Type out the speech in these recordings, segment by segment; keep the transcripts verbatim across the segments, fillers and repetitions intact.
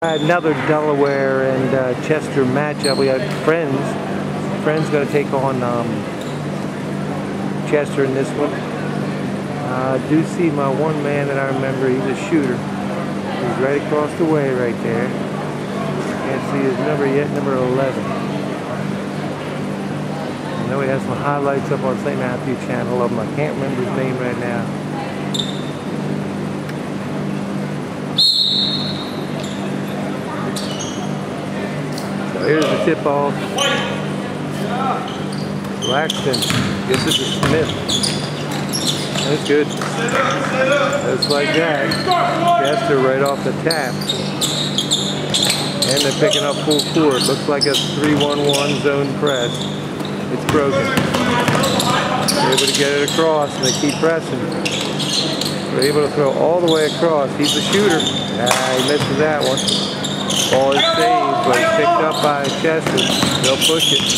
Another Delaware and uh, Chester matchup. We have Friends. Friends going to take on um, Chester in this one. Uh, I do see my one man that I remember. He's a shooter. He's right across the way right there. Can't see his number yet, number eleven. I know he has some highlights up on Saint Matthew channel of him. I can't remember his name right now. Here's the tip-off. Laxton gets it to Smith. That's good. Just like that. Chester right off the tap. And they're picking up full court. Looks like a three one one zone press. It's broken. They're able to get it across and they keep pressing. They're able to throw all the way across. He's the shooter. Ah, he misses that one. Ball is saved, but it's picked up by Chester. They'll push it.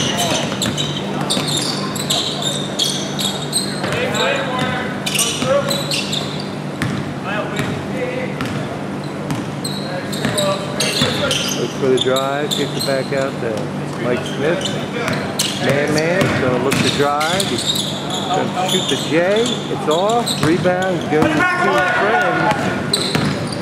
Looks for the drive, kicks it back out to Mike Smith. Man, man, so look to drive. He's going to shoot the J. It's off. Rebound goes to Friends.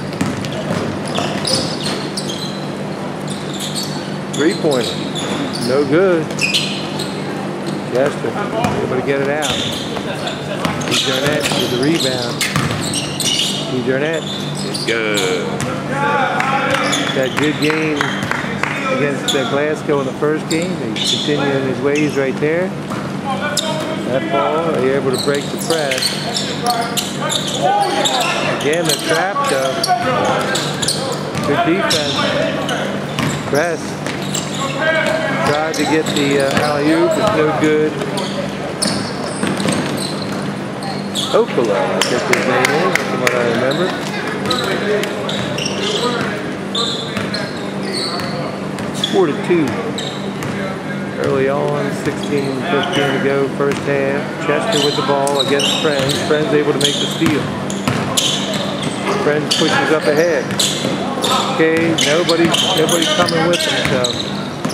Three-pointer. No good. Chester able to get it out. He's Garnett with the rebound. He's Garnett. It's good. That good game against uh, Glasgow in the first game. He's continuing his ways right there. That ball, they're able to break the press. Again, the trap though. Good defense. Press. Tried to get the uh, alley-oop, it's no good. Okolo, I guess his name is, from what I remember. Four to two. Early on, sixteen fifteen to go, first half. Chester with the ball against Friends. Friends able to make the steal. Friends pushes up ahead. Okay, nobody's nobody's coming with him, so.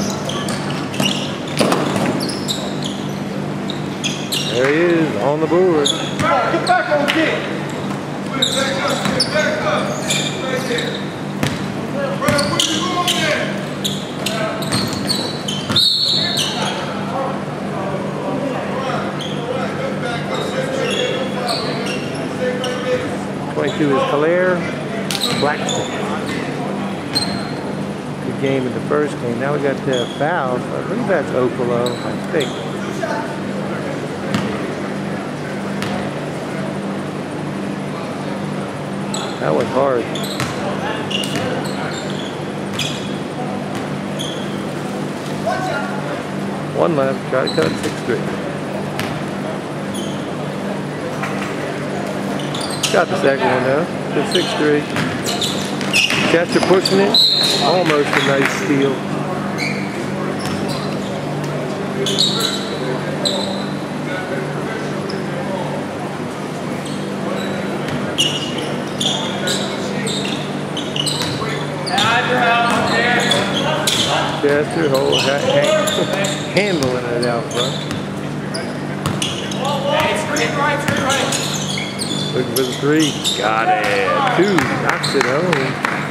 There he is, on the board. Get back on kick. Get back up. Right there. Where you going there? twenty-two is Calais. Blackstone. Good game in the first game. Now we got the foul. I believe that's Okolo, I think. That was hard. One left, try to cut it six three. Got the second one though. Good six three. Chester pushing it. Almost a nice steal. Chester, hold, ha ha handling it out front. Looking for the three. Got it. Two. Knocks it home.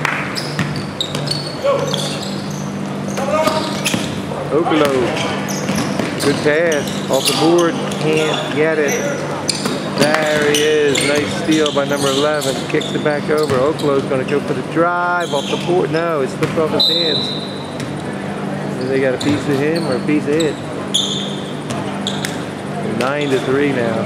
Okolo. Good pass. Off the board. Can't get it. There he is. Nice steal by number eleven. Kicks it back over. Okolo's going to go for the drive off the board. No, it slipped off his hands. They got a piece of him or a piece of it. Nine to three now.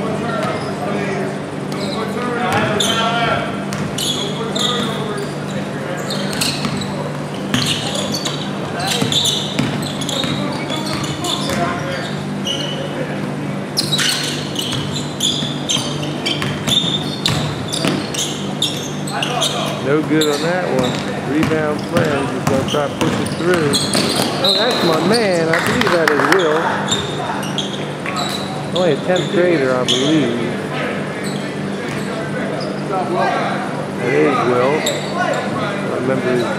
No good on that one. Rebound Friends is going to try to push it through. Oh, that's my man. I believe that is Will. Only a tenth grader, I believe. That is Will. I remember his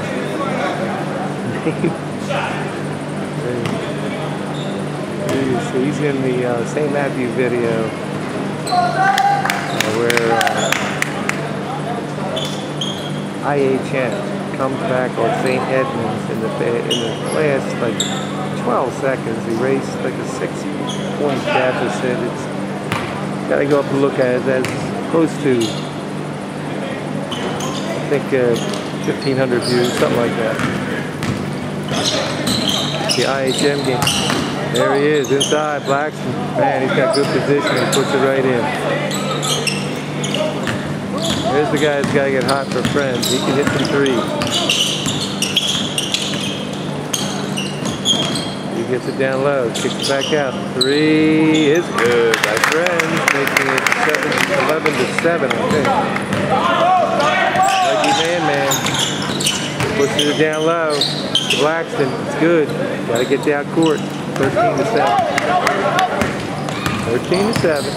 name. he's, he's in the uh, Saint Matthew video uh, where uh, I H N comes back on Saint Edmunds in the in the last like twelve seconds. He raced like a six-point deficit. It's gotta go up and look at it. That's close to, I think, uh, fifteen hundred views, something like that. The I H M game. There he is, inside, Blackston. Man, he's got good position. He puts it right in. There's the guy that's got to get hot for friends. He can hit some threes. He gets it down low, kicks it back out. Three is good by friends, making it seven, eleven to seven, I think. Lucky man, man. Pushes it down low. Blackston, it's good. Got to get down court. thirteen to seven. thirteen to seven.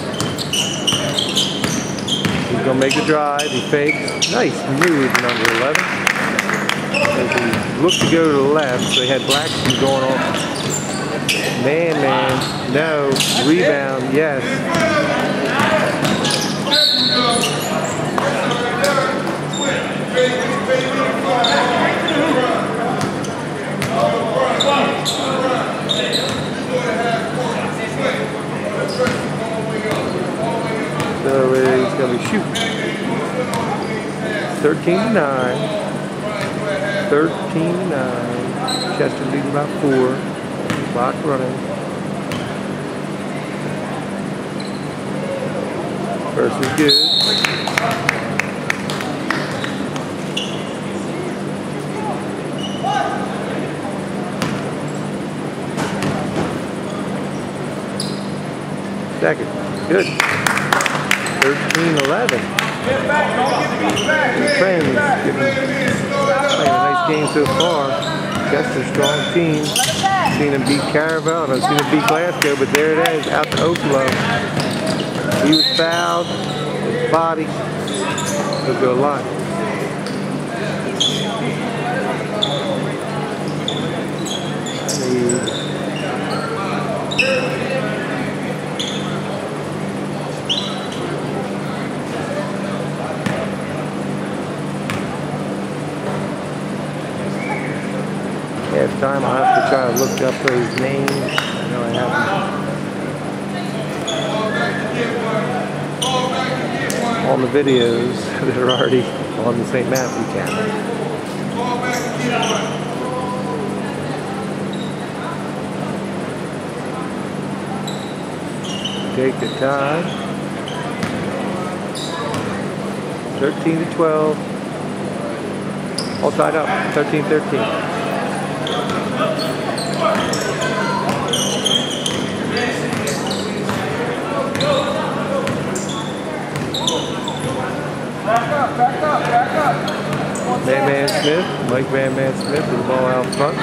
He's going to make the drive. He fakes. Nice move, number eleven. As he looked to go to the left, so he had Blackston going off. Man, man. No. Rebound, yes. So he's going to be shooting. thirteen to nine. thirteen to nine. Chester leading by four. Clock running. First is good. Second. Good. thirteen eleven. Friends getting, playing a nice game so far. Chester's strong team. Seen him beat Caravel. I've seen him beat Glasgow, but there it is, out to Oklo. He was fouled. His body will go line. Half time, I'll have to try to look up his name. I know I haven't. On the videos that are already on the Saint Matthew channel. Take the time. thirteen to twelve. All tied up. thirteen thirteen. Back up, back up, back up. Man Man Smith, Mike Man Man Smith with the ball out front.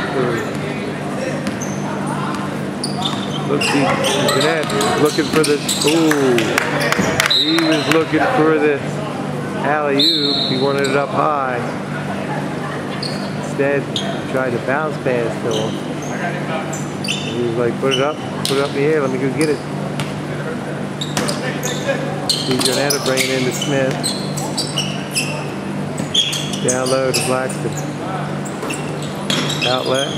Looks like Jeanette looking for the, ooh, he was looking for the alley-oop. He wanted it up high. Instead, tried to bounce pass to him. He was like, put it up, put it up in the air, let me go get it. He's Jeanette bringing it into Smith. Down low to Blackston. Outlet.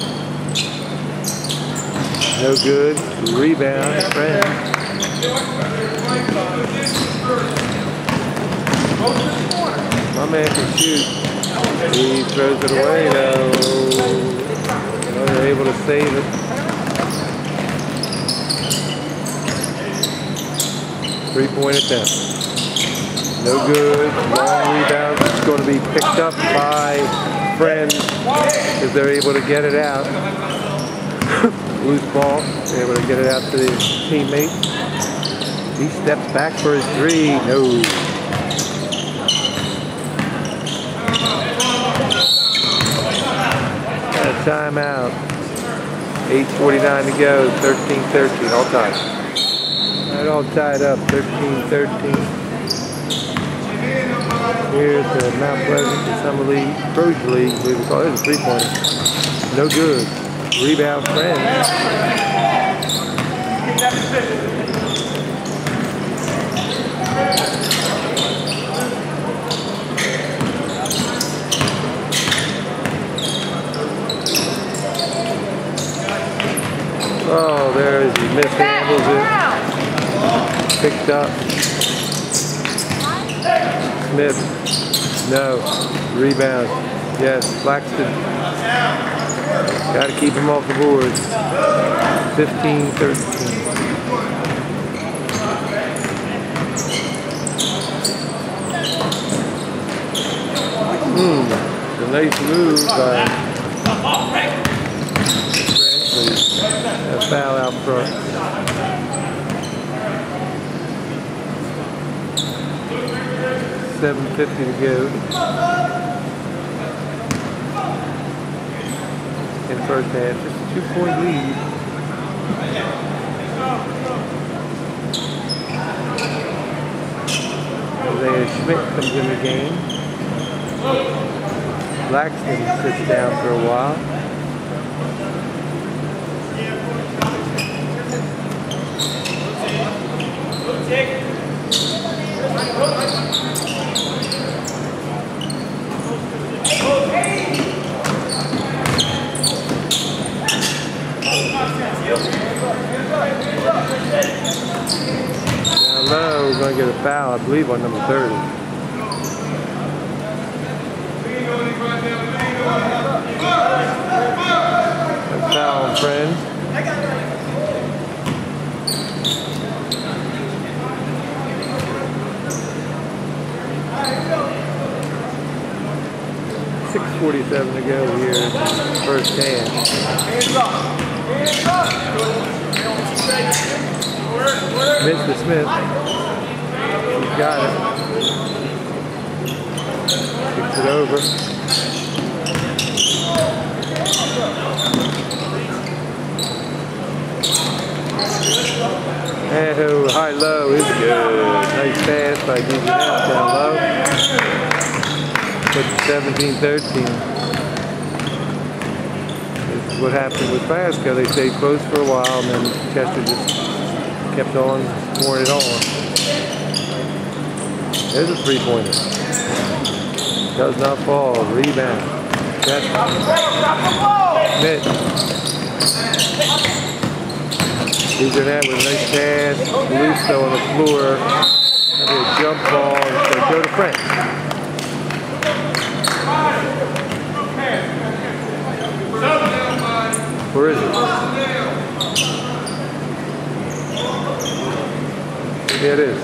No good. Rebound. Friend. My man can shoot. He throws it away though. Well, they're able to save it. Three-point attempt. No good. Long rebound. It's going to be picked up by Friends as they're able to get it out. Loose ball. They're able to get it out to his teammate. He steps back for his three. No. Got a timeout. eight forty-nine to go. thirteen thirteen. All tied. All right, all tied up. thirteen thirteen. Here at the Mount Pleasant Summer League, Trojan League, I believe it's called. There's a three-pointer. No good. Rebound, Friends. Oh, there he mishandles it. Picked up. Smith. No. Rebound. Yes. Blackston. Got to keep him off the board. fifteen thirteen. Hmm. A nice move by a foul out front. seven fifty to go in the first half. Just a two-point lead. Isaiah Schmidt comes in the game. Blackston sits down for a while. Down low, we're going to get a foul, I believe, on number thirty. A foul on Friends. six forty-seven to go here, first half. Mister Smith. He's got it. Kicks it over. And oh, high low is good. Nice pass by D J Ness down low. Put seventeen thirteen. This is what happened with Pasco. They stayed close for a while and then Chester just kept on pouring it on. There's a three-pointer. Does not fall. Rebound. Chester. Schmidt. These are that with a nice pass. Lusto on the floor. Maybe a jump ball. So go to Frank. Where is it? Yeah, it is.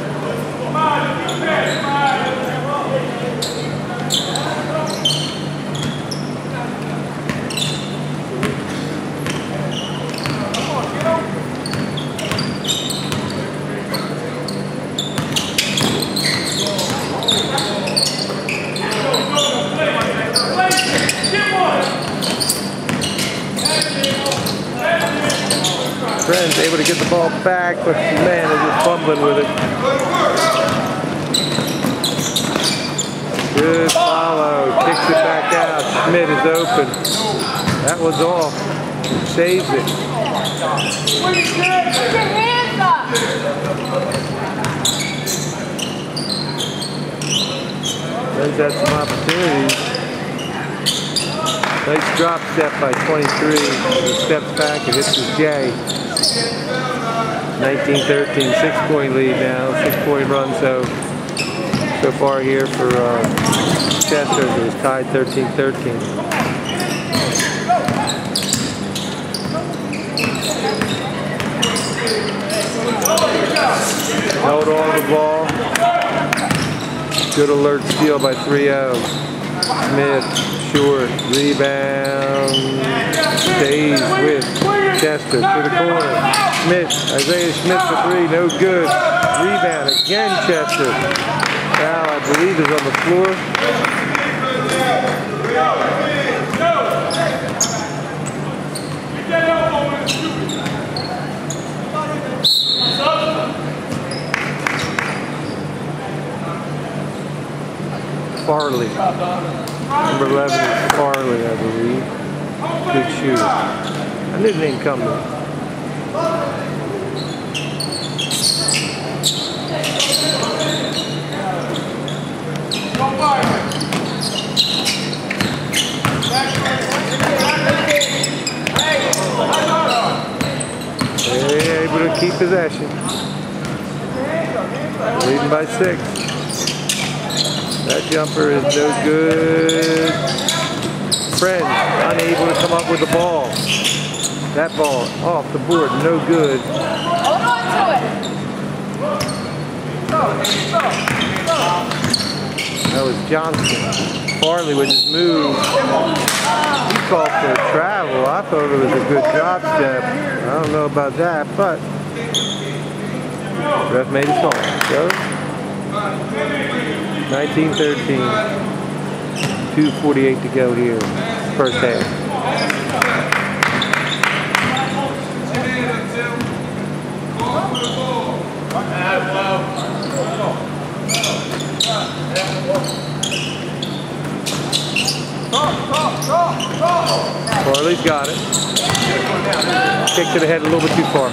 Friends able to get the ball back, but man is just fumbling with it. Good follow, kicks it back out. Schmidt is open. That was off. Saves it. Friends had some opportunities. Nice drop step by twenty-three. He steps back and hits his J. nineteen thirteen, six-point lead now, six-point run. So, so far here for uh, Chester, it was tied thirteen thirteen. Held on the ball. Good alert steal by three oh. Smith. Short, rebound, stays with Chester to the corner. Schmidt, Isaiah Schmidt for three, no good. Rebound again, Chester. Foul, I believe, is on the floor. Farley. Number eleven is Farley, I believe. Good shooter. I knew the name come to me. They're able to keep possession. Leading by six. That jumper is no good. Friends unable to come up with the ball. That ball off the board, no good. Hold on to it. That was Johnson. Farley with his move. He called for a travel. I thought it was a good drop step. I don't know about that, but ref made his call. So, nineteen thirteen. two forty-eight to go here. First half. Farley's got it. Kick to the head a little bit too far.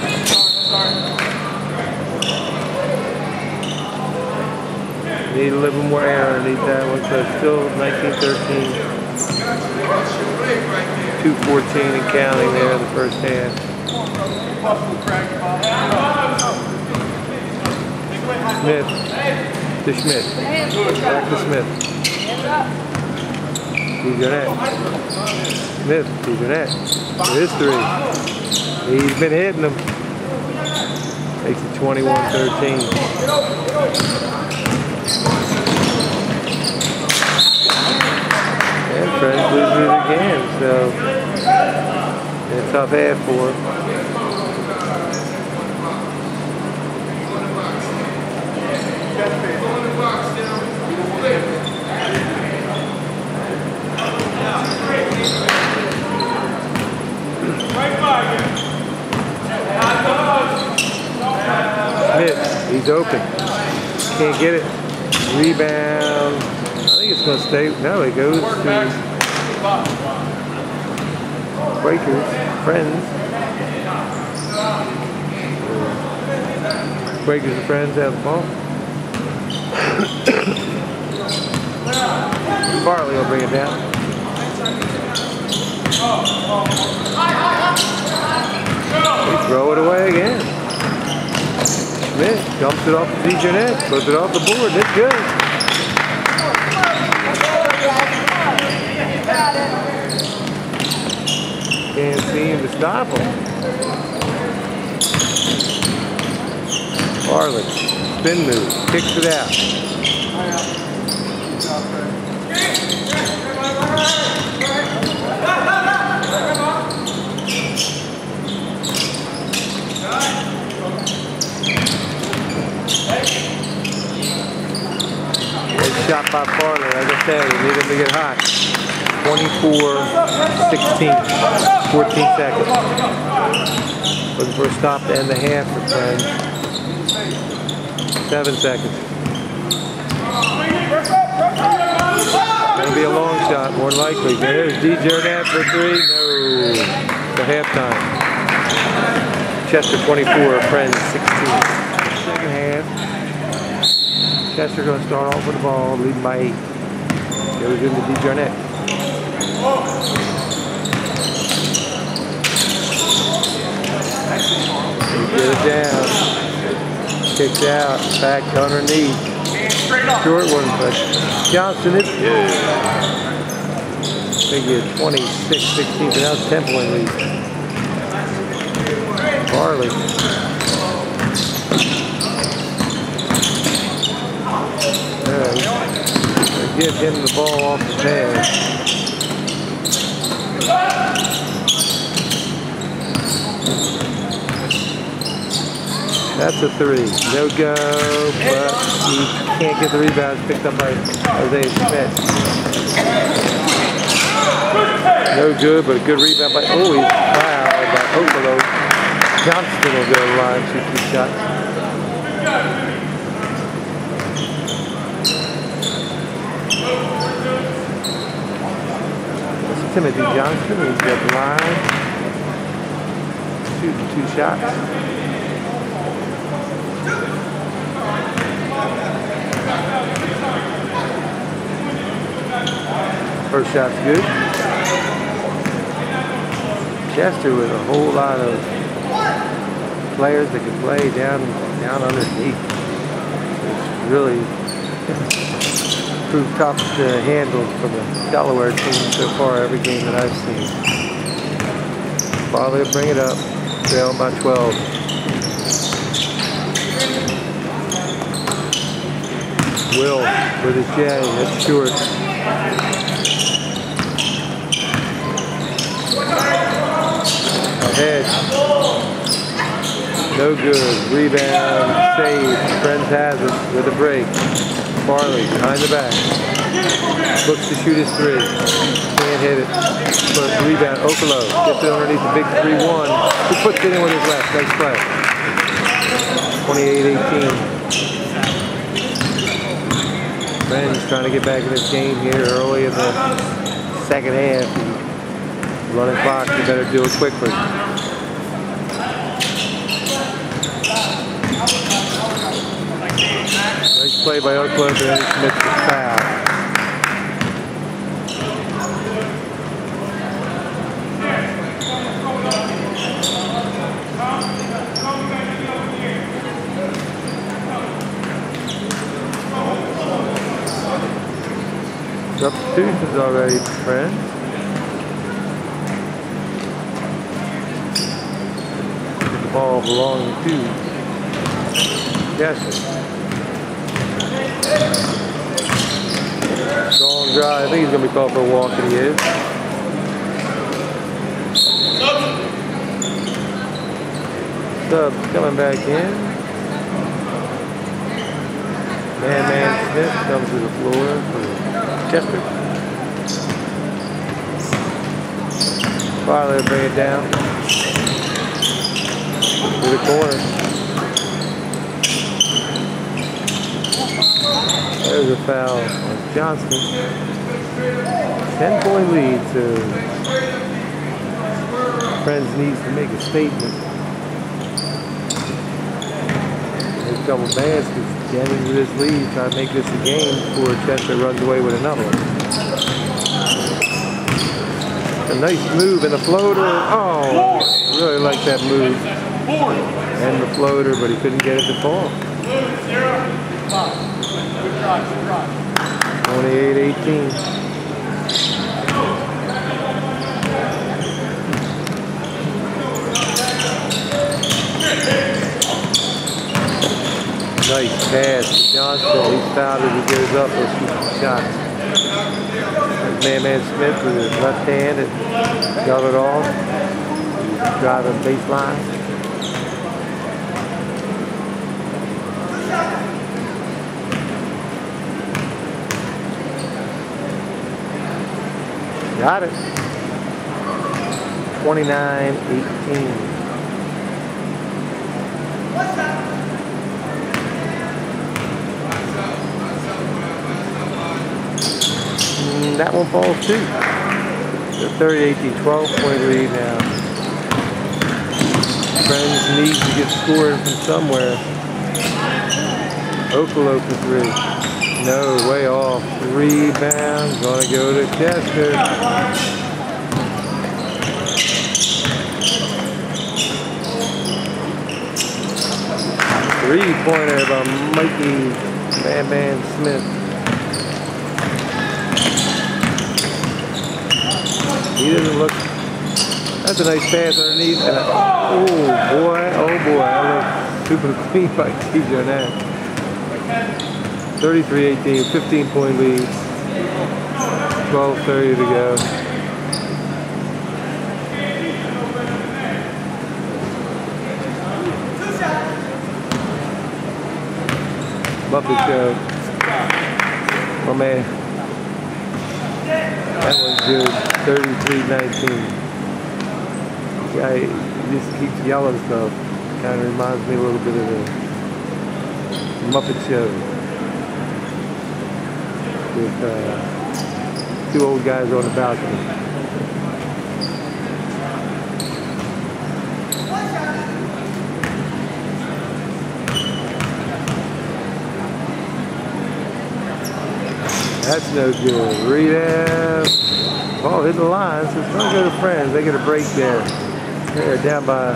Need a little more air underneath that one, so still nineteen thirteen. two fourteen and counting there in the first half. Smith to Schmidt. Back to Smith. DeJournette. Smith, DeJournette. It is three. He's been hitting them. Makes it twenty-one thirteen. And Friends loses it again, so it's a tough half for him. Smith, he's open. Can't get it. Rebound. I think it's going to stay. No, it goes to Quakers, Friends. Quakers and Friends have the ball. Farley will bring it down. They throw it away again. Smith dumps it off the DeJournette, puts it off the board. It's good. Can't seem to stop him. Farley, spin move, kicks it out. Good shot by Farley, like I said, we need him to get hot. twenty-four sixteen, fourteen seconds. Looking for a stop to end the half for Friends. Seven seconds. Gonna be a long shot, more likely. There's DeJournette for three. No. For halftime. Chester twenty-four, Friends sixteen. Second half. Chester gonna start off with the ball, leading by eight. Goes into DeJournette. He get it down. Kicks out. Back underneath. Short one, but Johnson is good. I think it's twenty-six sixteen, but now it's ten point lead. Farley. Yeah, get him the ball off the pad. That's a three. No go, but he can't get the rebound. It's picked up by Isaiah Schmidt. No good, but a good rebound by, oh, he's fouled by Okolo. Johnston will go to the line, shoot two shots. Oh, Timothy Johnston. He's got the line. Shooting two shots. First shot's good. Chester with a whole lot of players that can play down down underneath. It's really proved tough to handle for the Delaware team so far, every game that I've seen. Farley will bring it up, trailing by twelve. Will with his J, that's short. Ahead. No good. Rebound. Save. Friends has it with a break. Farley behind the back. Looks to shoot his three. Can't hit it. But rebound. Okolo gets it underneath the big three one. He puts it in with his left. Nice play. twenty-eight eighteen. Friends trying to get back in this game here early in the second half. Running clock, you better do it quickly. Nice play by Okolo, but then he commits the foul. Substitutions already, friends. Ball belonging to Chester. Strong drive. I think he's going to be called for a walk, and he is. Stubbs coming back in. Man, man, Smith comes to the floor for Chester. Farley will bring it down to the corner. There's a foul on Johnston. ten point lead, so Friends needs to make a statement. There's a couple baskets. Jennings with his lead, trying to make this a game before Chester runs away with another one. A nice move and a floater. Oh, really like that move. And the floater, but he couldn't get it to fall. twenty-eight eighteen. Nice pass to Johnston. He's fouled as he goes up. He'll shoot some shots. Man, man Smith with his left hand and got it off. He's driving baseline. Got it. twenty-nine eighteen. Mm, that one falls too. The thirty eighteen, twelve point lead now. Friends need to get scoring from somewhere. Okolo for three. No, way off. Rebound, gonna go to Chester. Three-pointer by Mikey Man Man Smith. He doesn't look. That's a nice pass underneath. And a, oh boy, oh boy, that looks super clean by T J Nat. thirty-three eighteen, fifteen point lead, twelve thirty to go. Muppet Show. Oh man. That one's good. thirty-three nineteen. Guy just keeps yelling stuff. Kind of reminds me a little bit of the Muppet Show. With uh, two old guys on the balcony. That's no good. Rebound. Ball hit the line, so it's going to go to Friends. They get a break there. They're down by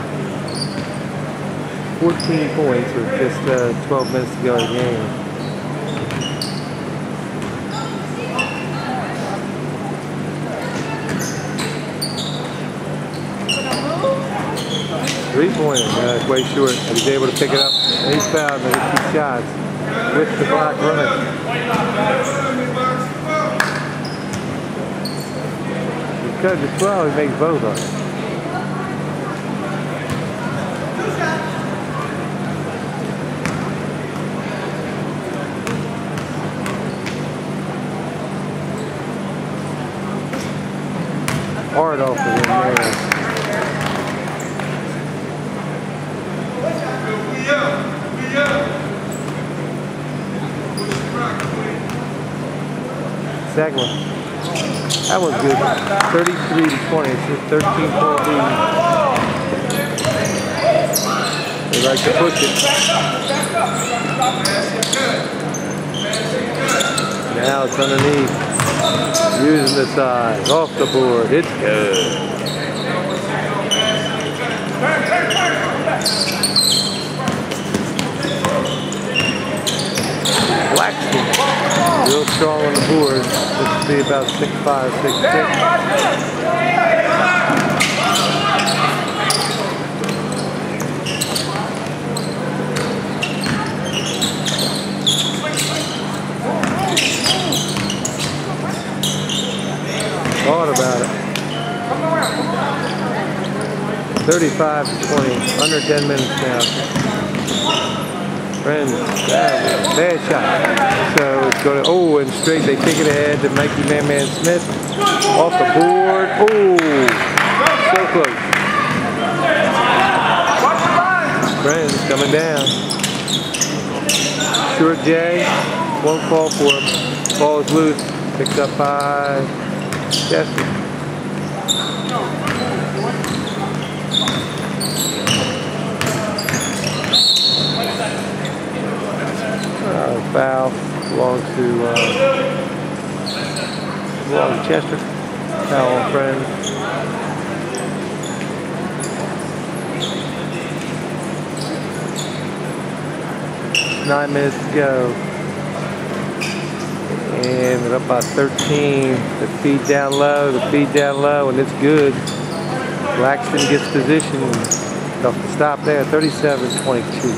fourteen points with just uh, twelve minutes to go in the game. Three-pointer, uh, way short, but he's able to pick it up. And he's fouled and he two shots with the clock running. Because of twelve, he makes both of them. Hard off the rim there. Second one. That was good. thirty-three to twenty. It's just thirteen point lead. They like to push it. Now it's underneath. Using the side. Off the board. It's good. Blackston. Real strong on the board. Looks to be about six five, six six. Thought about it. thirty-five to twenty. Under ten minutes now. Friends, bad, bad shot. So it's going to, oh, and straight, they kick it ahead to Mikey Man Man Smith. Off the board. Oh, so close. Friends coming down. Short J, won't fall for him. Ball is loose. Picked up by Chester. Uh, foul belongs to uh, belongs to Chester. Foul on Friends. Nine minutes to go, and we're up by thirteen. The feed down low, the feed down low, and it's good. Blackston gets position. Tough to stop there. thirty-seven twenty-two.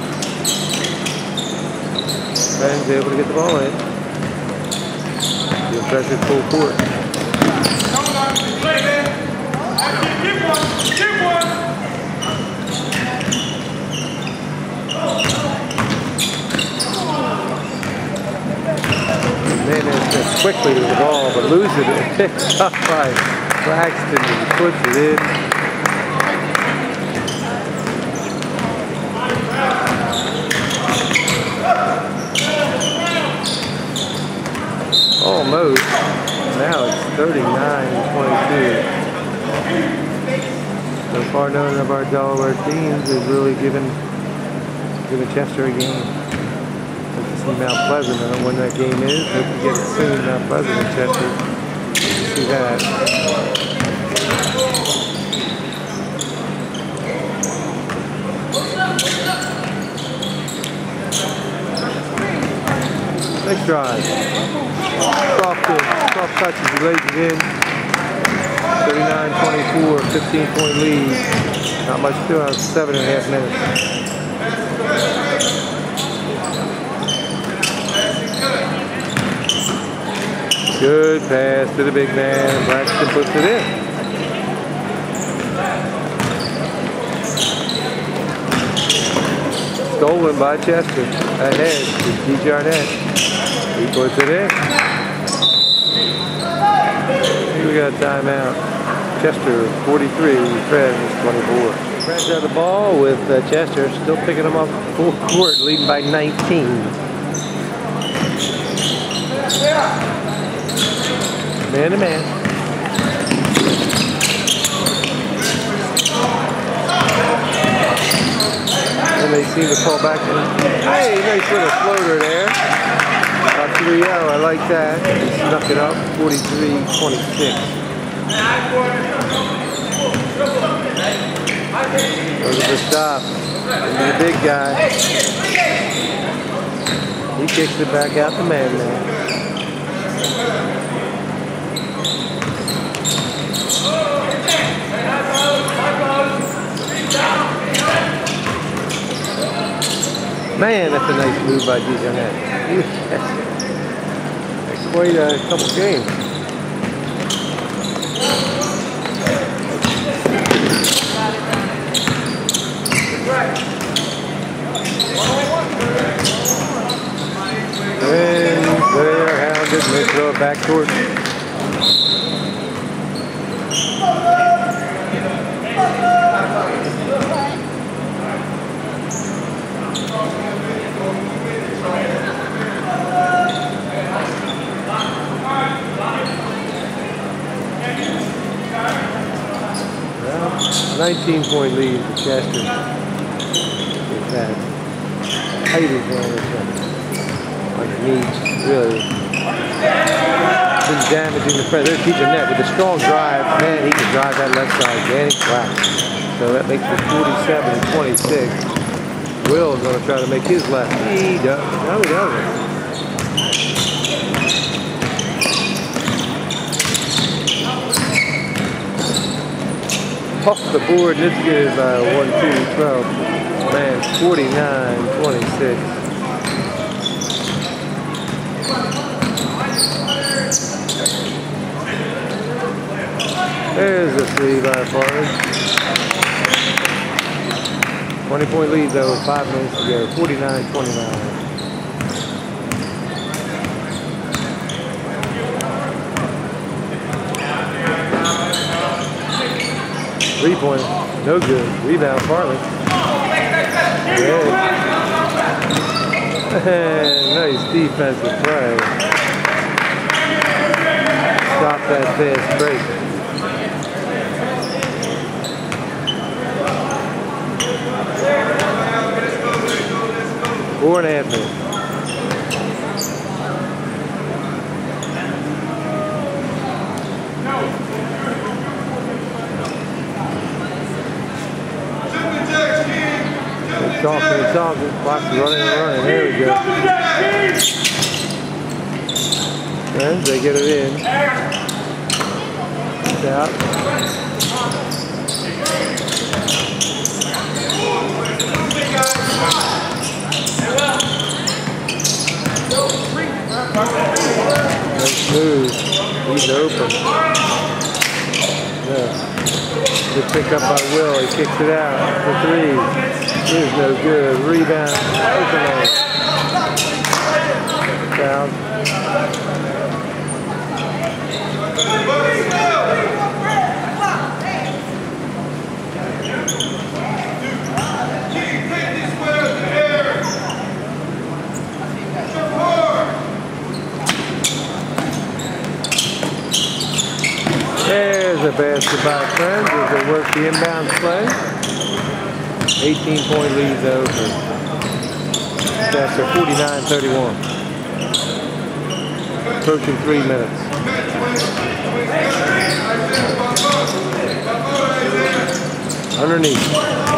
Friends able to get the ball in. The pressure full court. Man is quickly to the ball, but loses it and picks up by Blackston and puts it in. Almost. Now it's thirty-nine twenty-two. So far, none of our Delaware teams is really giving giving Chester a game. Hope to see Mount Pleasant. I don't know when that game is. Hope to get it soon. Mount Pleasant and Chester. See that. Next drive. Soft, soft touches, he lays it in. thirty-nine twenty-four, fifteen point lead. Not much to it, seven and a half minutes. Good pass to the big man. Blackston puts it in. Stolen by Chester. Ahead to D. Jarnett. He puts it in. We got a timeout. Chester forty-three, Friends twenty-four. Friends have the ball with uh, Chester, still picking them up full court, leading by nineteen. Man to man. And they seem to fall back. Hey, nice little floater there. Not too three oh, I like that. He snuck it up, forty-three twenty-six. Goes to the stop. Into the big guy. He kicks it back out to man now. Man, that's a nice move by DeJohnette. That's quite a couple games. And they're hounded and they throw it back towards nineteen point lead for Chester. With that height advantage underneath, really been damaging the press. There's DeJohnette with a strong drive. Man, he can drive that left side. Danny wow. So that makes it forty-seven twenty-six. Will is going to try to make his left. He does. No, he doesn't. Off the board, and it's good by one, two, twelve. Man, forty-nine twenty-six. There's a three by Farley. twenty point lead though, five minutes to go. forty-nine twenty-nine. Three point, no good. Rebound, Farley. Good. Nice defensive play. Stop that fast break. Four and a half minutes. Talking and talking, Fox is running and running, there we go. And they get it in. It's out. Nice move. He's open. Yeah. Good pick up by Will. He kicks it out for three. Is no good. Rebound. Open. Foul. There's a basket by Friends as they work the inbound play. eighteen point lead though for Chester, forty-nine thirty-one. Approaching three minutes. Underneath.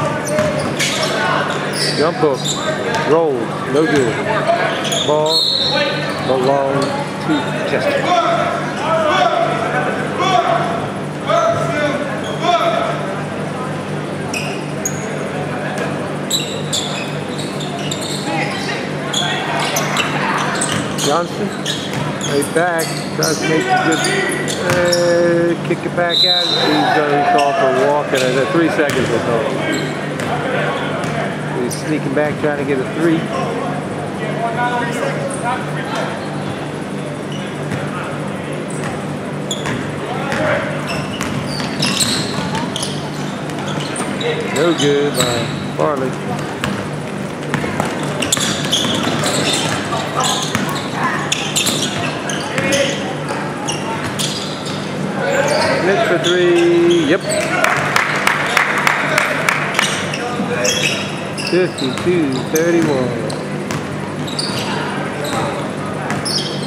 Jump hook. Roll. No good. Ball belongs to Chester. Johnston, right back, tries to make a good, uh, kick it back out. He's going to call for walking at uh, three seconds or so. He's sneaking back, trying to get a three. No good by Farley. Missed for three. Yep. fifty-two thirty-one.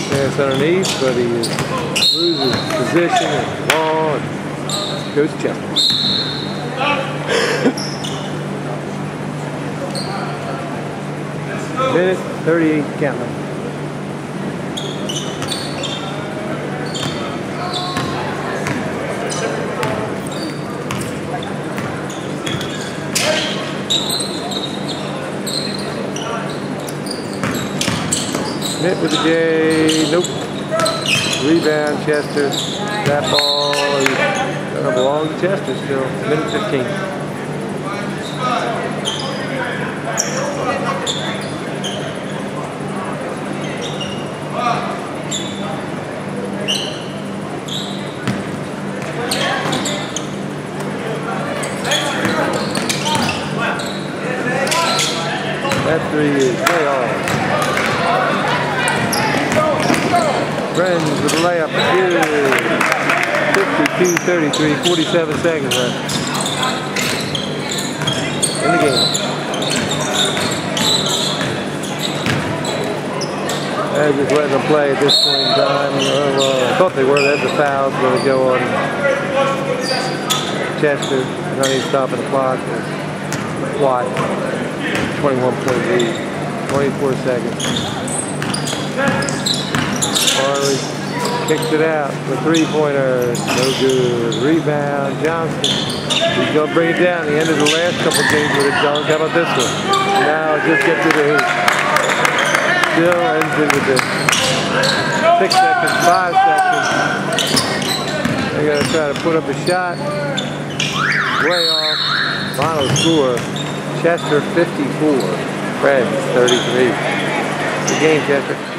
Pass underneath, but he loses position and ball and goes Chester. Minute thirty-eight counting. Smith with the J, nope. Rebound, Chester. That ball is gonna belong to Chester still. Minute fifteen. That three is way off. Friends with a layup, good. fifty-two thirty-three, forty-seven seconds left in the game. They're just letting them play at this point in time. Oh, well, I thought they were. That's the fouls going to go on Chester. Not even stopping the clock. Why? twenty-one point lead. twenty-four seconds. Farley kicks it out. The three-pointer, no good. Rebound, Johnson. He's going to bring it down. He ended the last couple of games with a dunk. How about this one? Now just get to the hoop. Still ends it with this. Six seconds, five seconds. They're going to try to put up a shot. Way off. Final score, Chester fifty-four, Friends thirty-three. Good game, Chester.